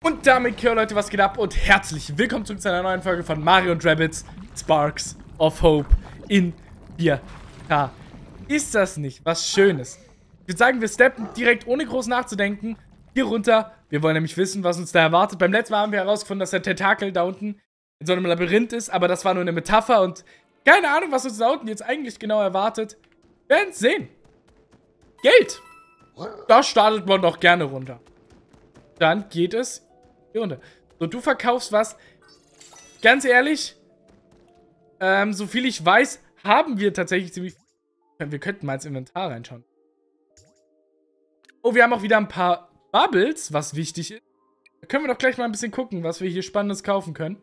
Und damit, Leute, was geht ab? Und herzlich willkommen zurück zu einer neuen Folge von Mario & Rabbids Sparks of Hope in 4K. Ist das nicht was Schönes? Ich würde sagen, wir steppen direkt, ohne groß nachzudenken, hier runter. Wir wollen nämlich wissen, was uns da erwartet. Beim letzten Mal haben wir herausgefunden, dass der Tentakel da unten in so einem Labyrinth ist, aber das war nur eine Metapher und keine Ahnung, was uns da unten jetzt eigentlich genau erwartet. Wir werden es sehen. Geld! Da startet man doch gerne runter. Dann geht es hier runter. So, du verkaufst was. Ganz ehrlich, so viel ich weiß, haben wir tatsächlich ziemlich... Wir könnten mal ins Inventar reinschauen. Oh, wir haben auch wieder ein paar Bubbles, was wichtig ist. Da können wir doch gleich mal ein bisschen gucken, was wir hier Spannendes kaufen können.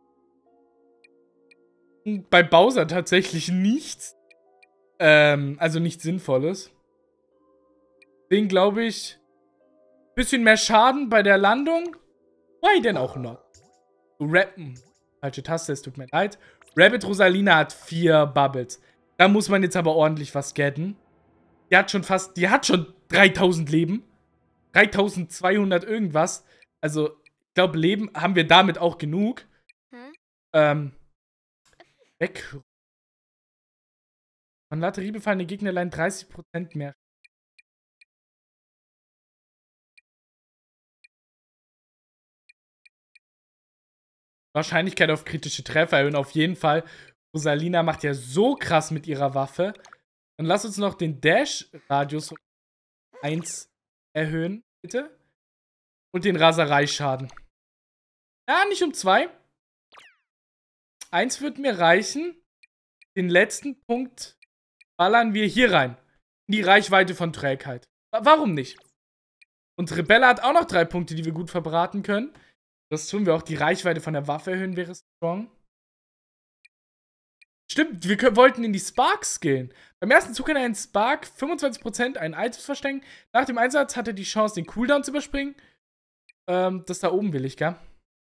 Bei Bowser tatsächlich nichts. Also nichts Sinnvolles. Deswegen glaube ich, bisschen mehr Schaden bei der Landung. Why denn auch noch? Falsche Taste, es tut mir leid. Rabbid Rosalina hat 4 Bubbles. Da muss man jetzt aber ordentlich was getten. Die hat schon 3000 Leben. 3200 irgendwas. Also, ich glaube, Leben haben wir damit auch genug. Weg. Von Laterie befallene Gegner allein 30% mehr. Wahrscheinlichkeit auf kritische Treffer erhöhen auf jeden Fall. Rosalina macht ja so krass mit ihrer Waffe. Dann lass uns noch den Dash-Radius um 1 erhöhen, bitte. Und den Rasereischaden. Ja, nicht um 2. 1 wird mir reichen. Den letzten Punkt ballern wir hier rein. In die Reichweite von Trägheit. Warum nicht? Und Rebella hat auch noch 3 Punkte, die wir gut verbraten können. Das tun wir auch. Die Reichweite von der Waffe erhöhen wäre strong. Stimmt, wir wollten in die Sparks skillen. Beim ersten Zug kann ein Spark 25% ein Items verstecken. Nach dem Einsatz hat er die Chance, den Cooldown zu überspringen. Das da oben will ich, gell?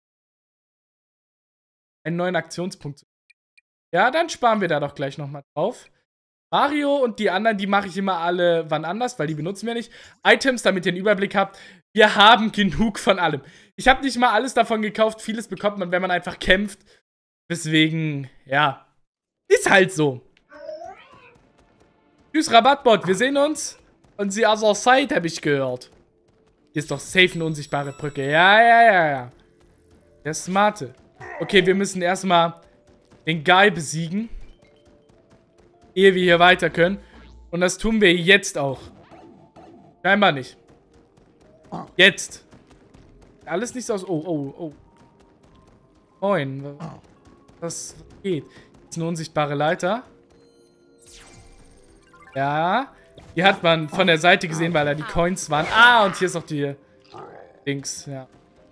Einen neuen Aktionspunkt. Ja, dann sparen wir da doch gleich nochmal drauf. Mario und die anderen, die mache ich immer alle wann anders, weil die benutzen wir nicht. Items, damit ihr einen Überblick habt. Wir haben genug von allem. Ich habe nicht mal alles davon gekauft. Vieles bekommt man, wenn man einfach kämpft. Deswegen, ja. Ist halt so. Tschüss, Rabattbot. Wir sehen uns. Und sie other side, habe ich gehört. Hier ist doch safe eine unsichtbare Brücke. Ja. Der Smarte. Okay, wir müssen erstmal den Guy besiegen. Ehe wir hier weiter können. Und das tun wir jetzt auch. Scheinbar nicht. Jetzt. Alles nicht so aus... Oh. Moin. Was geht? Das ist eine unsichtbare Leiter. Ja. Die hat man von der Seite gesehen, weil da die Coins waren. Ah, und hier ist auch die Dings, ja.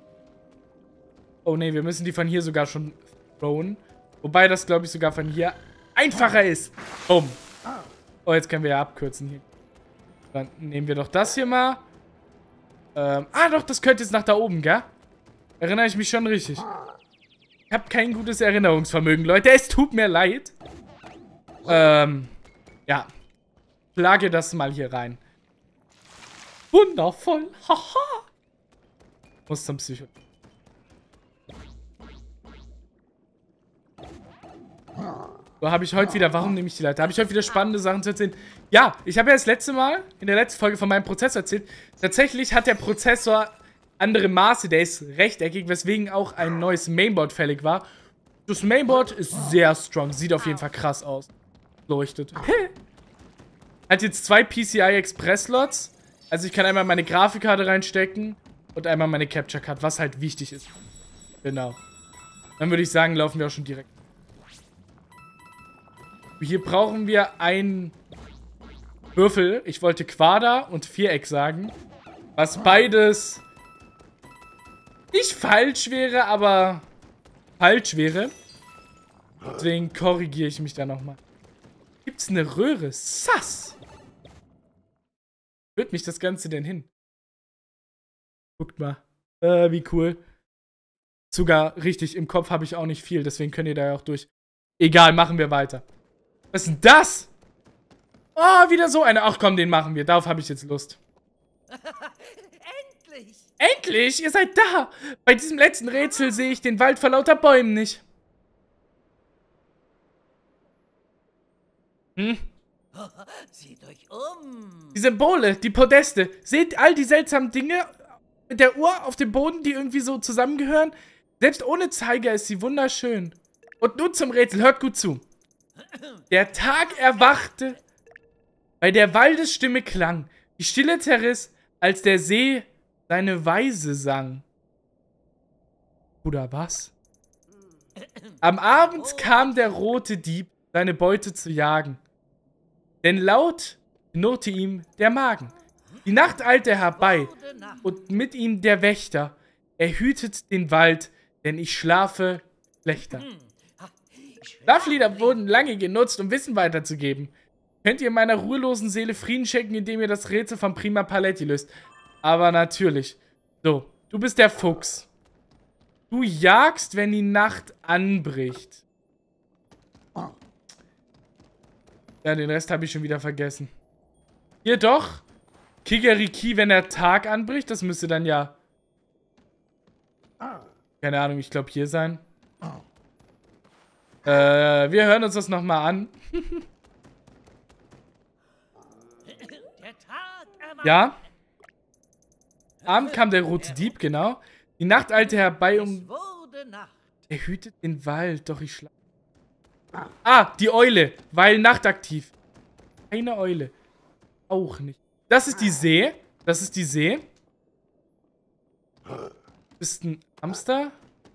Oh ne, wir müssen die von hier sogar schon throwen. Wobei das, glaube ich, sogar von hier einfacher ist. Bumm. Oh, jetzt können wir ja abkürzen hier. Dann nehmen wir doch das hier mal. Doch, das könnte jetzt nach da oben, gell? Erinnere ich mich schon richtig. Ich habe kein gutes Erinnerungsvermögen, Leute. Es tut mir leid. Ja. Plage das mal hier rein. Wundervoll. Haha. Muss zum Psycho. So, habe ich heute wieder... Warum nehme ich die Leiter? Habe ich heute wieder spannende Sachen zu erzählen? Ja, ich habe ja das letzte Mal, in der letzten Folge von meinem Prozessor erzählt, tatsächlich hat der Prozessor andere Maße, der ist rechteckig, weswegen auch ein neues Mainboard fällig war. Das Mainboard ist sehr strong, sieht auf jeden Fall krass aus. Leuchtet. Hat jetzt 2 PCI Express Slots, also ich kann einmal meine Grafikkarte reinstecken und einmal meine Capture Card, was halt wichtig ist. Genau. Dann würde ich sagen, laufen wir auch schon direkt. Hier brauchen wir einen Würfel. Ich wollte Quader und Viereck sagen. Was beides nicht falsch wäre, aber falsch wäre. Deswegen korrigiere ich mich da nochmal. Gibt's eine Röhre? Sass! Führt mich das Ganze denn hin? Guckt mal. Wie cool. Sogar richtig, im Kopf habe ich auch nicht viel. Deswegen könnt ihr da ja auch durch. Egal, machen wir weiter. Was ist denn das? Oh, wieder so eine. Ach komm, den machen wir. Darauf habe ich jetzt Lust. Endlich! Endlich, ihr seid da. Bei diesem letzten Rätsel sehe ich den Wald vor lauter Bäumen nicht. Seht euch um. Die Symbole, die Podeste. Seht all die seltsamen Dinge mit der Uhr auf dem Boden, die irgendwie so zusammengehören. Selbst ohne Zeiger ist sie wunderschön. Und nun zum Rätsel, hört gut zu. Der Tag erwachte, bei der Waldesstimme klang. Die Stille zerriss, als der See seine Weise sang. Bruder, was? Am Abend kam der rote Dieb, seine Beute zu jagen. Denn laut knurrte ihm der Magen. Die Nacht eilte herbei und mit ihm der Wächter. Er hütet den Wald, denn ich schlafe schlechter. Schlaflieder wurden lange genutzt, um Wissen weiterzugeben. Könnt ihr meiner ruhelosen Seele Frieden schenken, indem ihr das Rätsel von Prima Paletti löst. Aber natürlich. So, du bist der Fuchs. Du jagst, wenn die Nacht anbricht. Ja, den Rest habe ich schon wieder vergessen. Hier doch. Kikeriki, wenn der Tag anbricht. Das müsste dann ja... Keine Ahnung, ich glaube hier sein. Wir hören uns das nochmal an. Ja. Abend kam der rote Dieb, genau. Die Nacht eilte herbei Er hütet den Wald, doch ich schlafe. Ah, die Eule, weil nachtaktiv. Keine Eule. Auch nicht. Das ist die See. Das ist die See. Bist ein Hamster?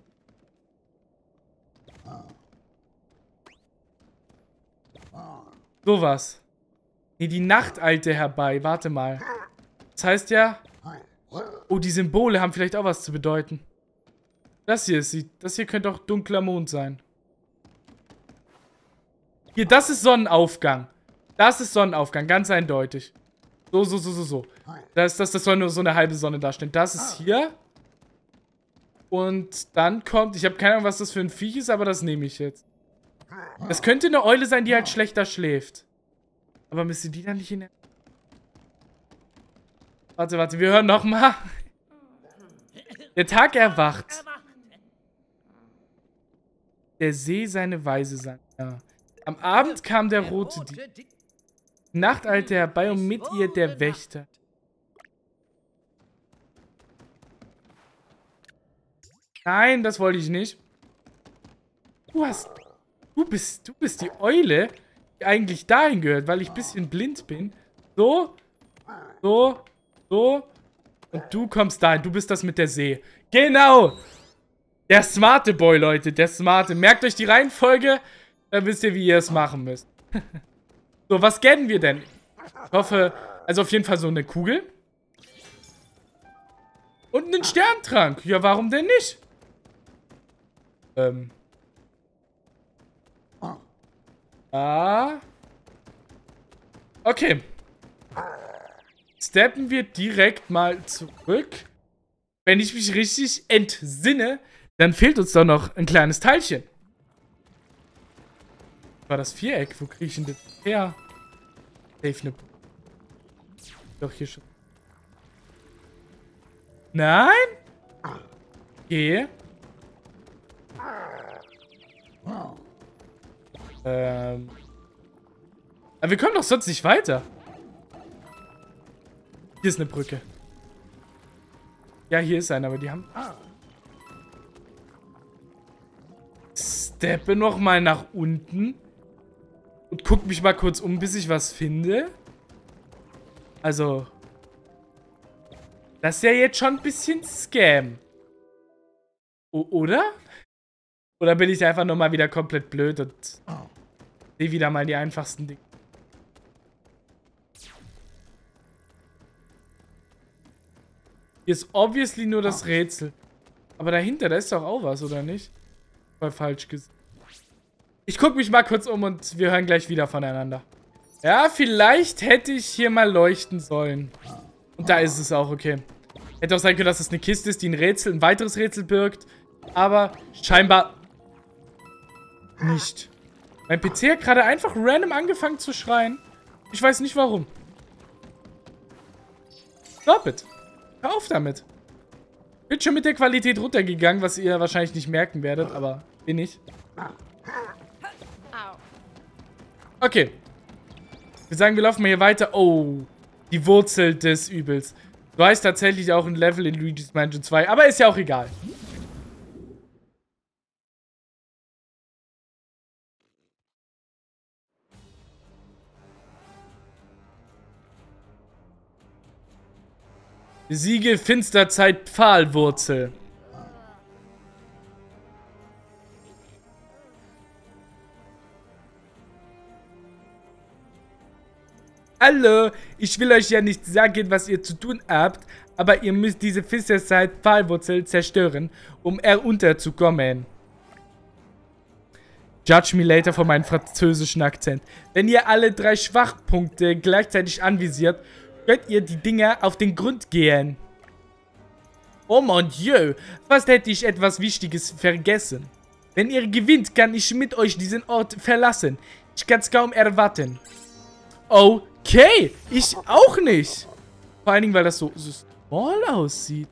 Sowas. Nee, die Nacht eilte herbei. Warte mal. Das heißt ja... Oh, die Symbole haben vielleicht auch was zu bedeuten. Das hier könnte auch dunkler Mond sein. Hier, das ist Sonnenaufgang. Das ist Sonnenaufgang, ganz eindeutig. So. Das soll nur so eine halbe Sonne darstellen. Das ist hier. Und dann kommt... Ich habe keine Ahnung, was das für ein Viech ist, aber das nehme ich jetzt. Das könnte eine Eule sein, die halt schlechter schläft. Aber müsste die dann nicht in der... Warte, wir hören nochmal. Der Tag erwacht. Der See seine Weise sang. Ja. Am Abend kam der rote Dieb. Die Nacht eilte herbei und mit ihr der Wächter. Nein, das wollte ich nicht. Du bist die Eule, die eigentlich dahin gehört, weil ich ein bisschen blind bin. So. Und du kommst dahin. Du bist das mit der See. Genau. Der smarte Boy, Leute. Der smarte. Merkt euch die Reihenfolge. Dann wisst ihr, wie ihr es machen müsst. So, was scannen wir denn? Ich hoffe, also auf jeden Fall so eine Kugel. Und einen Sterntrank. Ja, warum denn nicht? Okay. Steppen wir direkt mal zurück. Wenn ich mich richtig entsinne, dann fehlt uns doch noch ein kleines Teilchen. War das Viereck? Wo kriege ich denn das her? Safe ne. Doch hier schon. Nein? Okay. Aber wir kommen doch sonst nicht weiter. Hier ist eine Brücke. Ja, hier ist eine, aber die haben... Steppe nochmal nach unten. Und guck mich mal kurz um, bis ich was finde. Also... Das ist ja jetzt schon ein bisschen Scam. Oder? Oder bin ich einfach nochmal wieder komplett blöd und sehe wieder mal die einfachsten Dinge. Hier ist obviously nur das Rätsel. Aber dahinter, da ist doch auch was, oder nicht? Voll falsch gesagt. Ich gucke mich mal kurz um und wir hören gleich wieder voneinander. Ja, vielleicht hätte ich hier mal leuchten sollen. Und da ist es auch, okay. Hätte auch sein können, dass es eine Kiste ist, die ein weiteres Rätsel birgt. Aber scheinbar nicht. Mein PC hat gerade einfach random angefangen zu schreien. Ich weiß nicht warum. Stop it. Hör auf damit. Bin schon mit der Qualität runtergegangen, was ihr wahrscheinlich nicht merken werdet, aber bin ich. Okay. Wir sagen, wir laufen mal hier weiter. Oh, die Wurzel des Übels. Du heißt tatsächlich auch ein Level in Luigi's Mansion 2, aber ist ja auch egal. Besiege Finsterzeit Pfahlwurzel. Hallo, ich will euch ja nicht sagen, was ihr zu tun habt, aber ihr müsst diese Finsterzeit Pfahlwurzel zerstören, um herunterzukommen. Judge me later für meinen französischen Akzent. Wenn ihr alle 3 Schwachpunkte gleichzeitig anvisiert, könnt ihr die Dinger auf den Grund gehen. Oh mon Dieu, fast hätte ich etwas Wichtiges vergessen. Wenn ihr gewinnt, kann ich mit euch diesen Ort verlassen. Ich kann es kaum erwarten. Okay, ich auch nicht. Vor allen Dingen, weil das so small aussieht.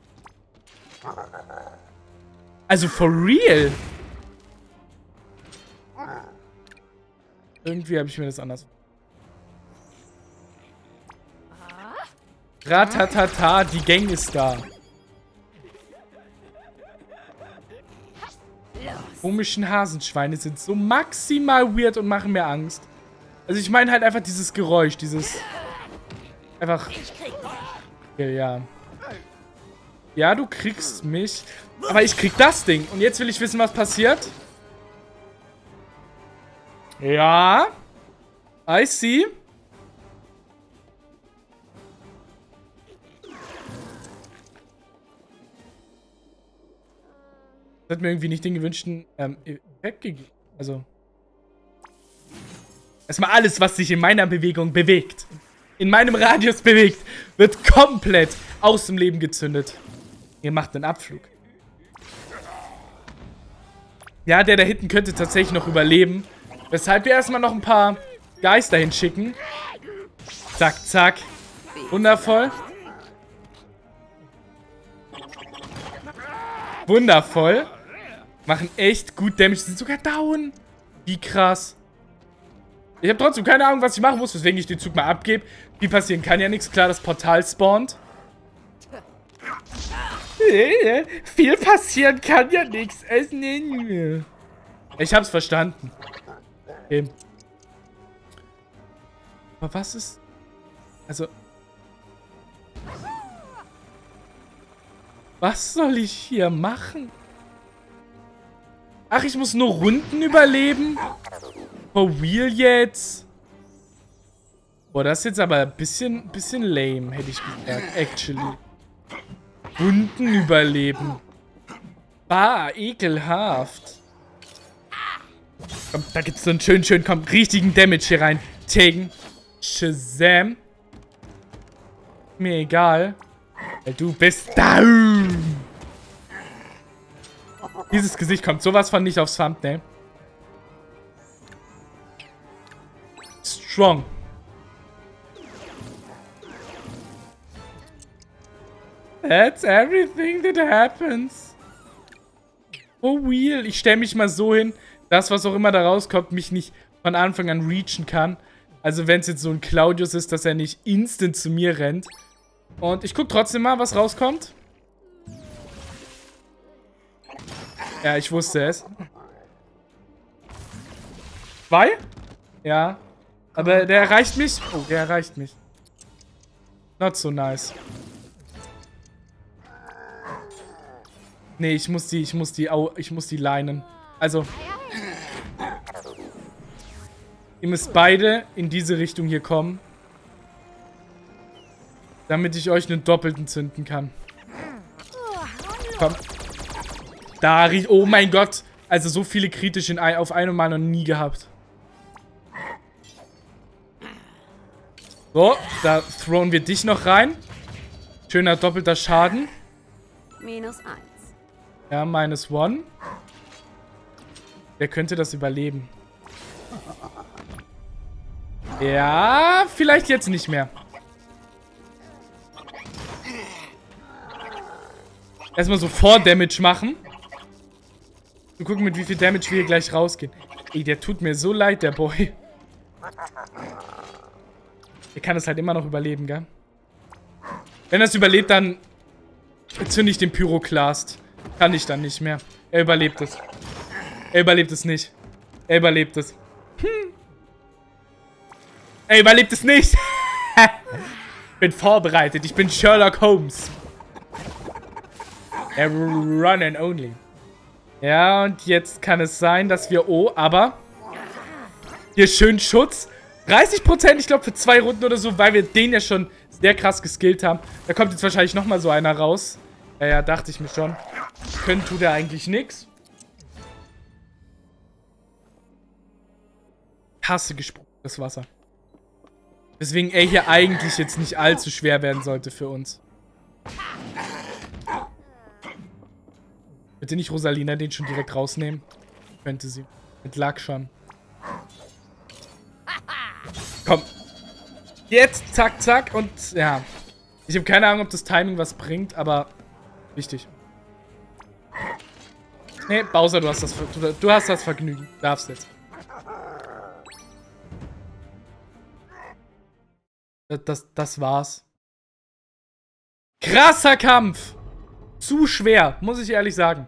Also for real. Irgendwie habe ich mir das anders. Ratatata, die Gang ist da. Komischen Hasenschweine sind so maximal weird und machen mir Angst. Also ich meine halt einfach dieses Geräusch, dieses... Einfach... Ja. Ja, du kriegst mich. Aber ich krieg das Ding. Und jetzt will ich wissen, was passiert. Ja. I see. Das hat mir irgendwie nicht den gewünschten Effekt gegeben. Also. Erstmal alles, was sich in meiner Bewegung bewegt. In meinem Radius bewegt, wird komplett aus dem Leben gezündet. Ihr macht einen Abflug. Ja, der da hinten könnte tatsächlich noch überleben. Weshalb wir erstmal noch ein paar Geister hinschicken. Zack, zack. Wundervoll. Wundervoll. Machen echt gut Damage. Sind sogar down. Wie krass. Ich habe trotzdem keine Ahnung, was ich machen muss, weswegen ich den Zug mal abgebe. Wie passieren kann ja nichts. Klar, das Portal spawnt. Viel passieren kann ja nichts. Ich hab's verstanden. Okay. Aber was ist... Also... Was soll ich hier machen? Ach, ich muss nur Runden überleben? For real jetzt? Boah, das ist jetzt aber ein bisschen lame, hätte ich gesagt. Actually. Runden überleben. Bah, ekelhaft. Komm, da gibt's so einen schön, komm, richtigen Damage hier rein. Tegen. Shazam. Mir egal. Weil du bist down. Dieses Gesicht kommt sowas von nicht aufs Thumbnail. Strong. That's everything that happens. Oh, real. Ich stelle mich mal so hin, dass was auch immer da rauskommt, mich nicht von Anfang an reachen kann. Also wenn es jetzt so ein Claudius ist, dass er nicht instant zu mir rennt. Und ich gucke trotzdem mal, was rauskommt. Ja, ich wusste es. 2? Ja. Aber der erreicht mich. Oh, der erreicht mich. Not so nice. Nee, ich muss die linen. Also. Ihr müsst beide in diese Richtung hier kommen. Damit ich euch einen doppelten zünden kann. Komm. Da riecht... Oh mein Gott. Also so viele kritisch auf einmal noch nie gehabt. So, da throwen wir dich noch rein. Schöner doppelter Schaden. -1. Ja, -1. Wer könnte das überleben? Ja, vielleicht jetzt nicht mehr. erstmal so Vor-Damage machen. Wir gucken, mit wie viel Damage wir hier gleich rausgehen. Ey, der tut mir so leid, der Boy. Er kann es halt immer noch überleben, gell? Wenn er es überlebt, dann zünde ich den Pyroklast. Kann ich dann nicht mehr. Er überlebt es. Er überlebt es nicht. Er überlebt es. Er überlebt es nicht. Ich bin vorbereitet. Ich bin Sherlock Holmes. Run and only. Ja, und jetzt kann es sein, dass wir... Oh, aber... Hier schön Schutz. 30%, ich glaube, für 2 Runden oder so, weil wir den ja schon sehr krass geskillt haben. Da kommt jetzt wahrscheinlich nochmal so einer raus. Ja, dachte ich mir schon. Können tut er eigentlich nichts. Hasse gesprungenes Wasser. Deswegen er hier eigentlich jetzt nicht allzu schwer werden sollte für uns. Bitte nicht Rosalina den schon direkt rausnehmen. Könnte sie. Mit Lack schon. Komm. Jetzt, zack, zack. Und ja. Ich habe keine Ahnung, ob das Timing was bringt, aber wichtig. Nee, Bowser, du hast das Vergnügen. Du darfst jetzt. Das war's. Krasser Kampf. Zu schwer, muss ich ehrlich sagen.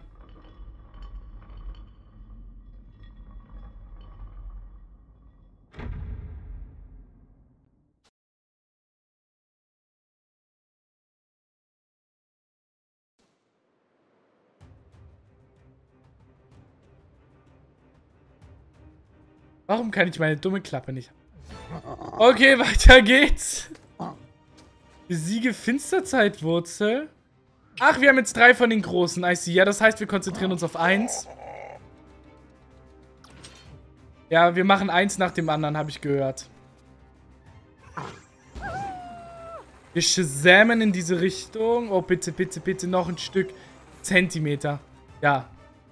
Warum kann ich meine dumme Klappe nicht? Okay, weiter geht's. Besiege Finsterzeitwurzel. Ach, wir haben jetzt 3 von den großen. I see. Ja, das heißt, wir konzentrieren uns auf 1. Ja, wir machen 1 nach dem anderen, habe ich gehört. Wir shazamen in diese Richtung. Oh, bitte, bitte, bitte noch ein Stück Zentimeter. Ja.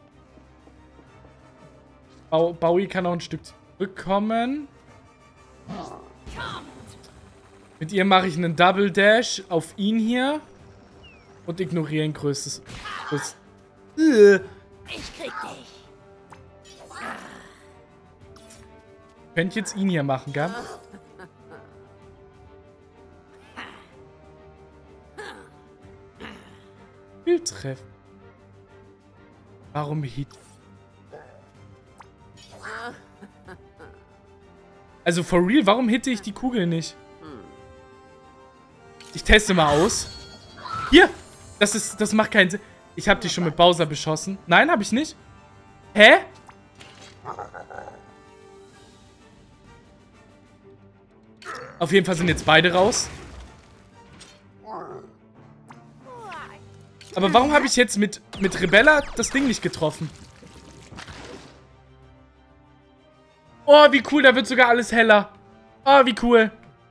Bowie kann noch ein Stück zurückkommen. Mit ihr mache ich einen Double Dash auf ihn hier. Und ignoriere ein größtes. Ich krieg dich. Könnt jetzt ihn hier machen, gell? Fehltreffen. Warum Hit? Also for real, warum hitte ich die Kugel nicht? Ich teste mal aus. Hier! Das macht keinen Sinn. Ich habe die schon mit Bowser beschossen. Nein, habe ich nicht. Hä? Auf jeden Fall sind jetzt beide raus. Aber warum habe ich jetzt mit Rebella das Ding nicht getroffen? Oh, wie cool, da wird sogar alles heller. Oh, wie cool.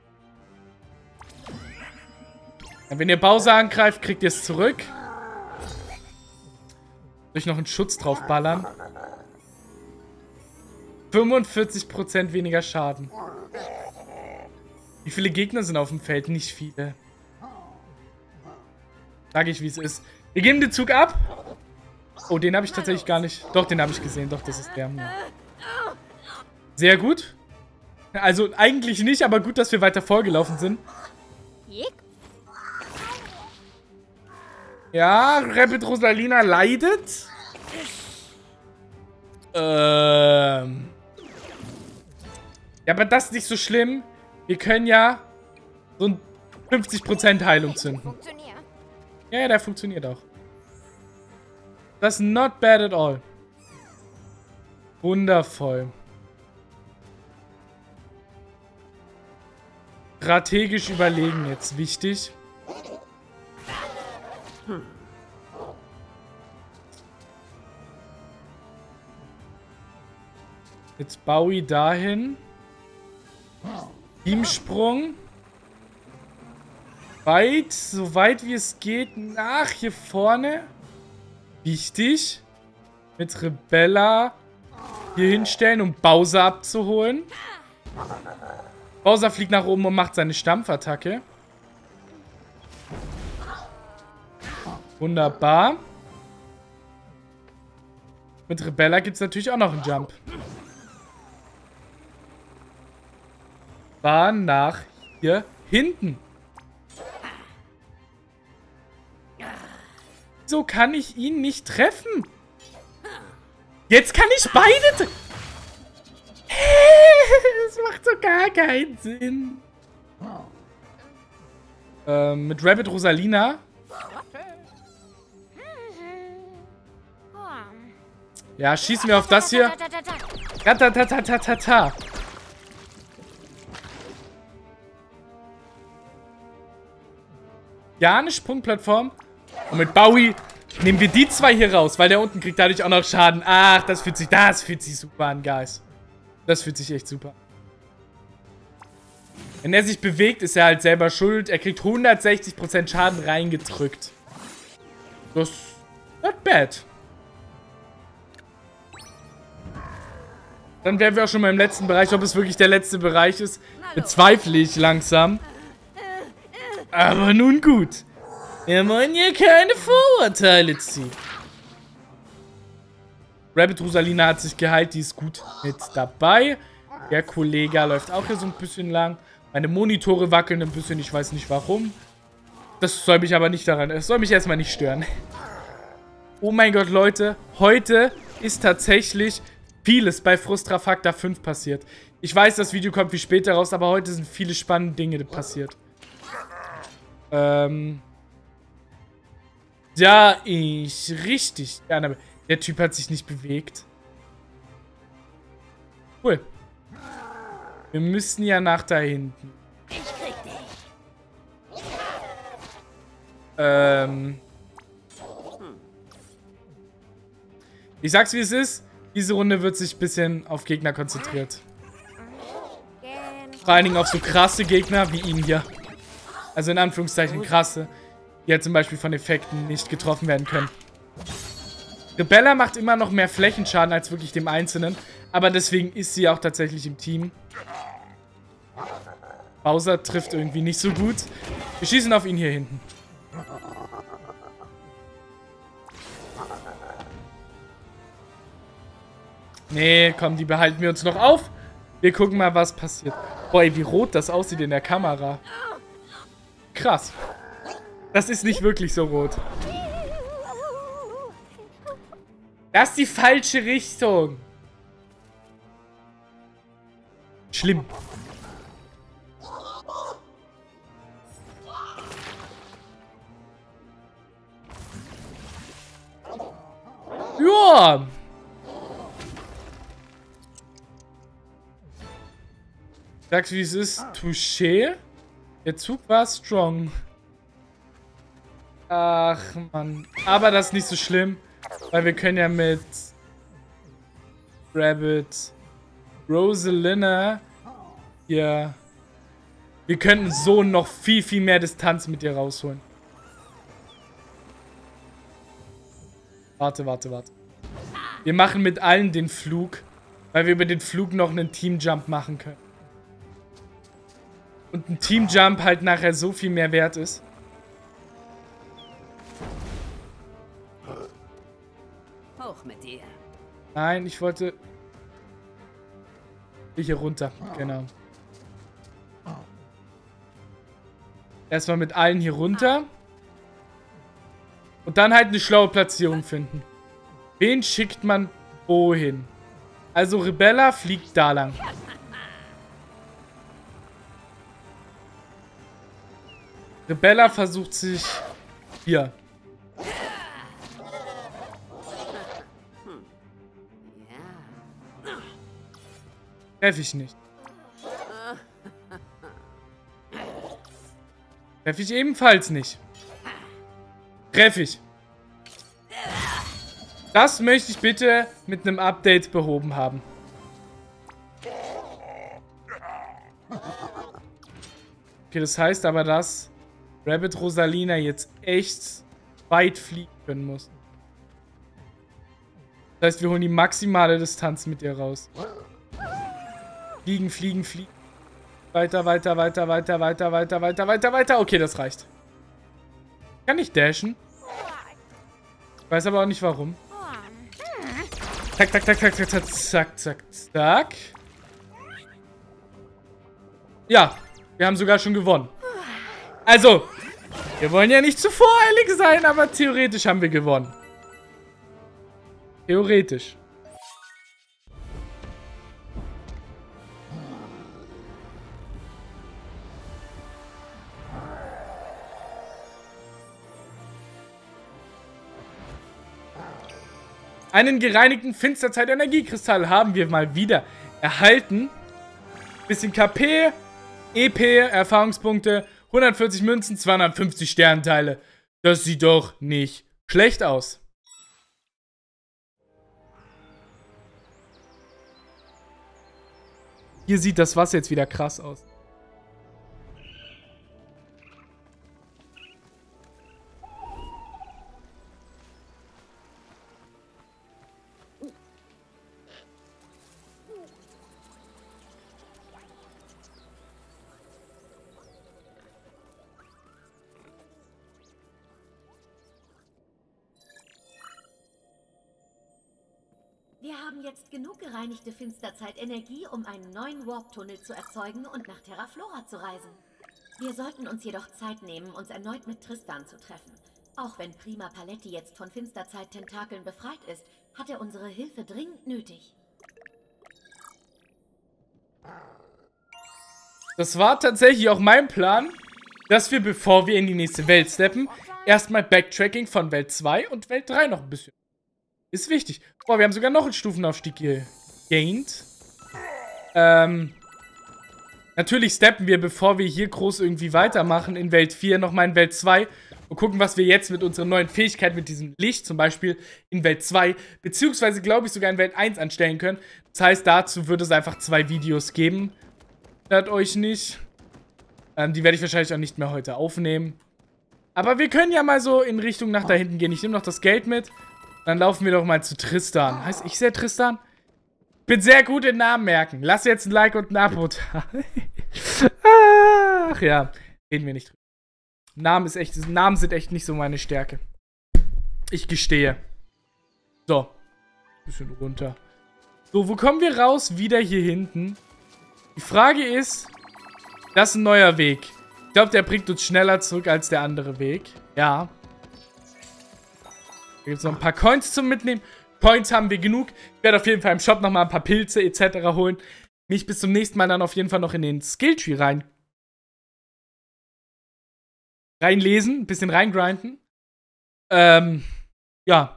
Und wenn ihr Bowser angreift, kriegt ihr es zurück. Soll ich noch einen Schutz drauf ballern? 45% weniger Schaden. Wie viele Gegner sind auf dem Feld? Nicht viele. Sag ich, wie es ist. Wir geben den Zug ab. Oh, den habe ich tatsächlich gar nicht. Doch, den habe ich gesehen. Doch, das ist der. Sehr gut. Also eigentlich nicht, aber gut, dass wir weiter vorgelaufen sind. Ja, Rapid Rosalina leidet. Ja, aber das ist nicht so schlimm. Wir können ja so ein 50% Heilung zünden. Ja, der funktioniert auch. Das ist not bad at all. Wundervoll. Strategisch überlegen jetzt. Wichtig. Jetzt Bowie dahin. Teamsprung. So weit wie es geht, nach hier vorne. Wichtig. Mit Rebella hier hinstellen, um Bowser abzuholen. Bowser fliegt nach oben und macht seine Stampfattacke. Wunderbar. Mit Rebella gibt es natürlich auch noch einen Jump. War nach hier hinten. So kann ich ihn nicht treffen. Jetzt kann ich beide... Das macht so gar keinen Sinn. Mit Rabbit Rosalina. Ja, schießen wir auf das hier. Ratatatatata. Ja, eine Sprungplattform. Und mit Bowie nehmen wir die zwei hier raus, weil der unten kriegt dadurch auch noch Schaden. Ach, das fühlt sich super an, Guys. Das fühlt sich echt super. Wenn er sich bewegt, ist er halt selber schuld. Er kriegt 160% Schaden reingedrückt. Das ist not bad. Dann wären wir auch schon mal im letzten Bereich. Ob es wirklich der letzte Bereich ist, bezweifle ich langsam. Aber nun gut. Wir wollen hier keine Vorurteile ziehen. Rabbit Rosalina hat sich geheilt, die ist gut mit dabei. Der Kollege läuft auch hier so ein bisschen lang. Meine Monitore wackeln ein bisschen, ich weiß nicht warum. Das soll mich aber nicht daran, es soll mich erstmal nicht stören. Oh mein Gott, Leute, heute ist tatsächlich vieles bei Frustra Factor 5 passiert. Ich weiß, das Video kommt viel später raus, aber heute sind viele spannende Dinge passiert. Ja, richtig. Ja, der Typ hat sich nicht bewegt. Cool. Wir müssen ja nach da hinten. Ich krieg dich. Ich sag's wie es ist. Diese Runde wird sich ein bisschen auf Gegner konzentriert. Vor allen Dingen auf so krasse Gegner wie ihn hier. Also in Anführungszeichen krasse. Die halt zum Beispiel von Effekten nicht getroffen werden können. Rebella macht immer noch mehr Flächenschaden als wirklich dem Einzelnen. Aber deswegen ist sie auch tatsächlich im Team. Bowser trifft irgendwie nicht so gut. Wir schießen auf ihn hier hinten. Nee, komm, die behalten wir uns noch auf. Wir gucken mal, was passiert. Boah, ey, wie rot das aussieht in der Kamera. Krass. Das ist nicht wirklich so rot. Das ist die falsche Richtung. Schlimm. Ja. Sag's wie es ist. Touché. Der Zug war strong. Ach, Mann. Aber das ist nicht so schlimm. Weil wir können ja mit Rabbit Rosalina hier... Wir könnten so noch viel, viel mehr Distanz mit ihr rausholen. Warte. Wir machen mit allen den Flug. Weil wir über den Flug noch einen Teamjump machen können. Und ein Teamjump halt nachher so viel mehr wert ist. Hoch mit dir. Nein, ich wollte... Hier runter, genau. Erstmal mit allen hier runter. Und dann halt eine schlaue Platzierung finden. Wen schickt man wohin? Also Rebella fliegt da lang. Rebella versucht sich hier. Treffe ich nicht. Treffe ich ebenfalls nicht. Treffe ich. Das möchte ich bitte mit einem Update behoben haben. Okay, das heißt aber, dass Rabbit Rosalina jetzt echt weit fliegen können muss. Das heißt, wir holen die maximale Distanz mit ihr raus. Fliegen. Weiter. Okay, das reicht. Kann ich dashen? Weiß aber auch nicht warum. Zack, zack, zack, zack, zack, zack, zack, zack, zack. Ja, wir haben sogar schon gewonnen. Also, wir wollen ja nicht zu voreilig sein, aber theoretisch haben wir gewonnen. Theoretisch. Einen gereinigten Finsterzeit-Energiekristall haben wir mal wieder erhalten. Bisschen KP, EP, Erfahrungspunkte, 140 Münzen, 250 Sternteile. Das sieht doch nicht schlecht aus. Hier sieht das Wasser jetzt wieder krass aus. Wir haben jetzt genug gereinigte Finsterzeit-Energie, um einen neuen Warp-Tunnel zu erzeugen und nach Terra Flora zu reisen. Wir sollten uns jedoch Zeit nehmen, uns erneut mit Tristan zu treffen. Auch wenn Prima Paletti jetzt von Finsterzeit-Tentakeln befreit ist, hat er unsere Hilfe dringend nötig. Das war tatsächlich auch mein Plan, dass wir, bevor wir in die nächste Welt steppen, erstmal Backtracking von Welt 2 und Welt 3 noch ein bisschen. Ist wichtig. Boah, wir haben sogar noch einen Stufenaufstieg gegaint. Natürlich steppen wir, bevor wir hier groß irgendwie weitermachen, in Welt 4 nochmal in Welt 2 und gucken, was wir jetzt mit unserer neuen Fähigkeit, mit diesem Licht zum Beispiel in Welt 2, beziehungsweise glaube ich sogar in Welt 1 anstellen können. Das heißt, dazu wird es einfach 2 Videos geben. Hört euch nicht. Die werde ich wahrscheinlich auch nicht mehr heute aufnehmen. Aber wir können ja mal so in Richtung nach da hinten gehen. Ich nehme noch das Geld mit. Dann laufen wir doch mal zu Tristan. Heißt ich sehr Tristan? Bin sehr gut in Namen merken. Lass jetzt ein Like und ein Abo da. Ach ja, reden wir nicht drüber. Namen sind echt nicht so meine Stärke. Ich gestehe. So. Bisschen runter. So, wo kommen wir raus? Wieder hier hinten. Die Frage ist, das ist ein neuer Weg. Ich glaube, der bringt uns schneller zurück als der andere Weg. Ja. Da gibt es noch ein paar Coins zum Mitnehmen. Coins haben wir genug. Ich werde auf jeden Fall im Shop nochmal ein paar Pilze etc. holen. Mich bis zum nächsten Mal dann auf jeden Fall noch in den Skilltree reinlesen. Ein bisschen reingrinden. Ja.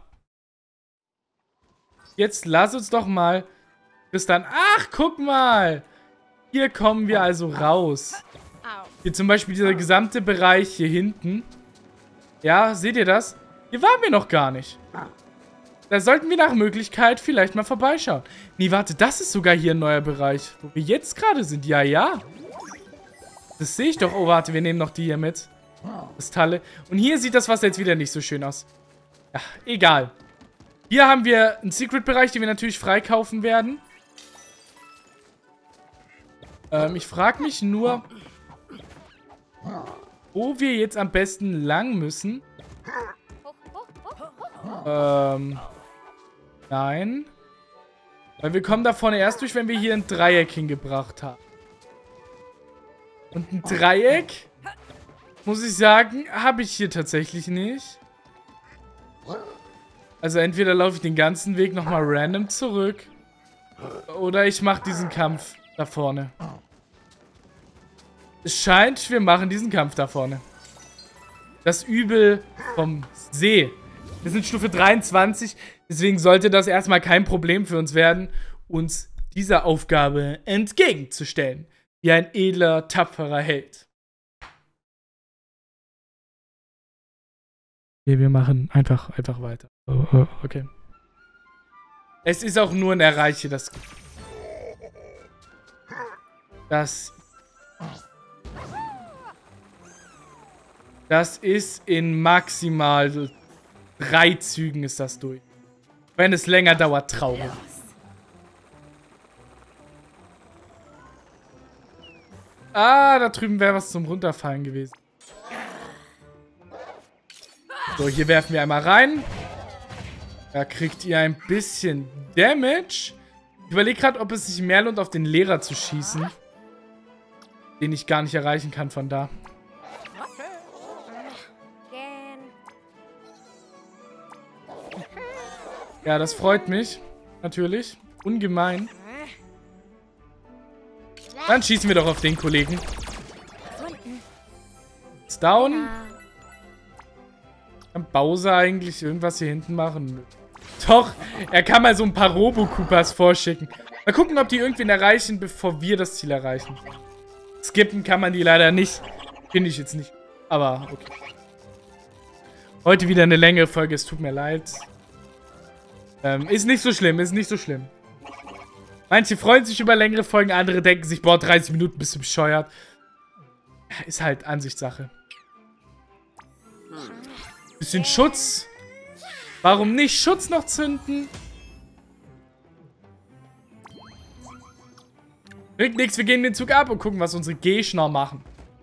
Jetzt lass uns doch mal bis dann... Ach, guck mal. Hier kommen wir also raus. Hier zum Beispiel dieser gesamte Bereich hier hinten. Ja, seht ihr das? Hier waren wir noch gar nicht. Da sollten wir nach Möglichkeit vielleicht mal vorbeischauen. Nee, warte, das ist sogar hier ein neuer Bereich, wo wir jetzt gerade sind. Ja, ja. Das sehe ich doch. Oh, warte, wir nehmen noch die hier mit. Kristalle. Und hier sieht das Wasser jetzt wieder nicht so schön aus. Ja, egal. Hier haben wir einen Secret-Bereich, den wir natürlich freikaufen werden. Ich frage mich nur, wo wir jetzt am besten lang müssen. Nein. Weil wir kommen da vorne erst durch, wenn wir hier ein Dreieck hingebracht haben. Und ein Dreieck, muss ich sagen, habe ich hier tatsächlich nicht. Also entweder laufe ich den ganzen Weg nochmal random zurück. Oder ich mache diesen Kampf da vorne. Es scheint, wir machen diesen Kampf da vorne. Das Übel vom See. Wir sind Stufe 23, deswegen sollte das erstmal kein Problem für uns werden, uns dieser Aufgabe entgegenzustellen. Wie ein edler, tapferer Held. Okay, wir machen einfach weiter. Oh, okay. Es ist auch nur ein Erreiche, das ist in maximal 3 Zügen ist das durch. Wenn es länger dauert, traurig. Ah, da drüben wäre was zum Runterfallen gewesen. So, hier werfen wir einmal rein. Da kriegt ihr ein bisschen Damage. Ich überlege gerade, ob es sich mehr lohnt, auf den Lehrer zu schießen. Den ich gar nicht erreichen kann von da. Ja, das freut mich. Natürlich. Ungemein. Dann schießen wir doch auf den Kollegen. Ist down. Kann Bowser eigentlich irgendwas hier hinten machen? Doch, er kann mal so ein paar Robo-Koopas vorschicken. Mal gucken, ob die irgendwen erreichen, bevor wir das Ziel erreichen. Skippen kann man die leider nicht. Finde ich jetzt nicht. Aber okay. Heute wieder eine längere Folge, es tut mir leid. Ist nicht so schlimm, ist nicht so schlimm. Manche freuen sich über längere Folgen, andere denken sich, boah, 30 Minuten, bist du bescheuert. Ist halt Ansichtssache. Bisschen Schutz. Warum nicht Schutz noch zünden? Bringt nichts, wir gehen den Zug ab und gucken, was unsere Gegner machen.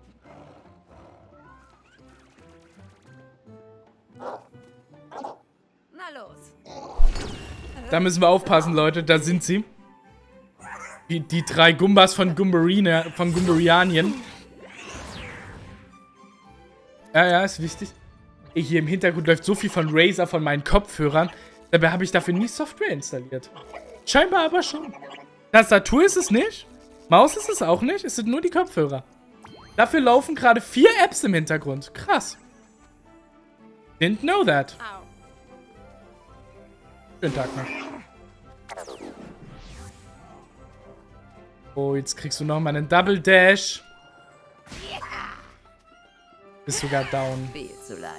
Na los. Da müssen wir aufpassen, Leute. Da sind sie. Die drei Gumbas von Gumberianien. Ja, ist wichtig. Hier im Hintergrund läuft so viel von Razer von meinen Kopfhörern. Dabei habe ich dafür nie Software installiert. Scheinbar aber schon. Tastatur ist es nicht. Maus ist es auch nicht. Es sind nur die Kopfhörer. Dafür laufen gerade 4 Apps im Hintergrund. Krass. Didn't know that. Schönen Tag noch. Oh, jetzt kriegst du nochmal einen Double Dash. Bist sogar down. Viel zu leicht.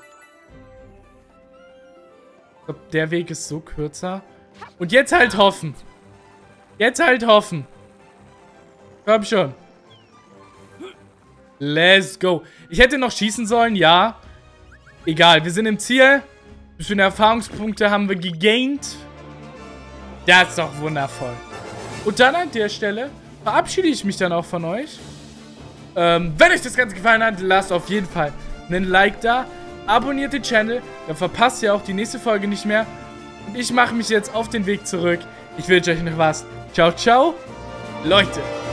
Ich glaube, der Weg ist so kürzer. Und jetzt halt hoffen. Jetzt halt hoffen. Komm schon. Let's go. Ich hätte noch schießen sollen, ja. Egal, wir sind im Ziel. Wie viele Erfahrungspunkte haben wir gegaint? Das ist doch wundervoll. Und dann an der Stelle verabschiede ich mich dann auch von euch. Wenn euch das Ganze gefallen hat, lasst auf jeden Fall einen Like da. Abonniert den Channel, dann verpasst ihr auch die nächste Folge nicht mehr. Und ich mache mich jetzt auf den Weg zurück. Ich wünsche euch noch was. Ciao, ciao, Leute.